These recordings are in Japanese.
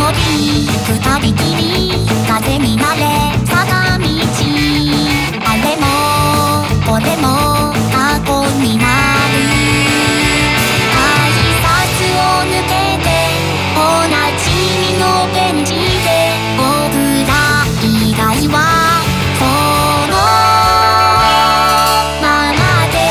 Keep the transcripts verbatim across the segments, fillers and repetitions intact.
り二人きり風になれ坂道あれもこれも過去になる挨拶を抜けて同じのベンチで僕ら以外はそのままで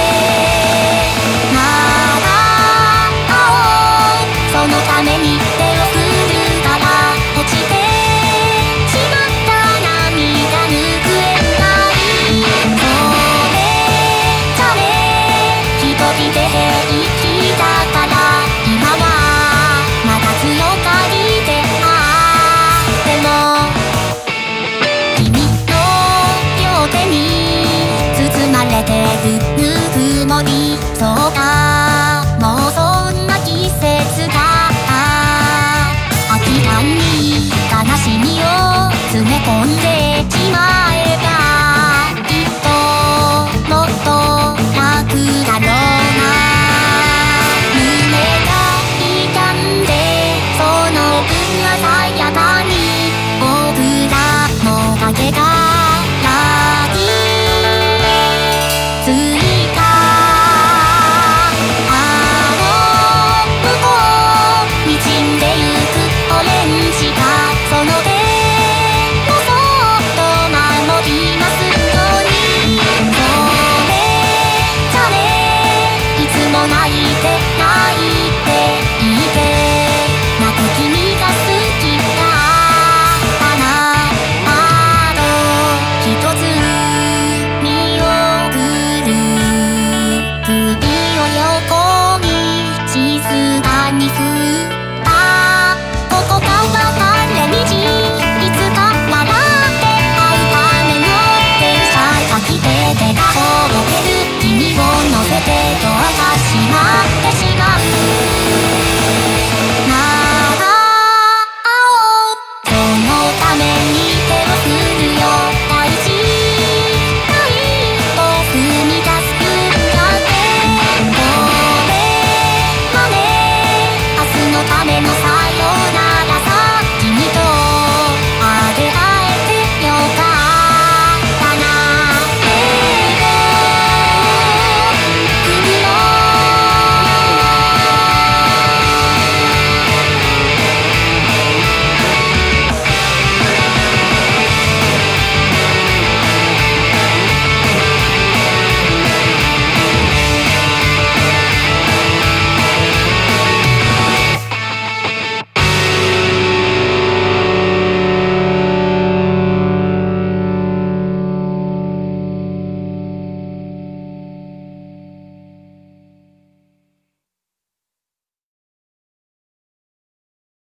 まだ会おうそのために手を振るから落ちてしまった涙ぬくえないそれじゃね一人で生きたから今はまだ強がりであっても君の両手に包まれてるぬくもりそうかもうそんな季節が空き缶に悲しみを詰め込んでしまえばきっともっと楽だろうな胸が痛んでその分鮮やかに僕らの影が焼き付いたあの向こうにじんでゆくオレンジが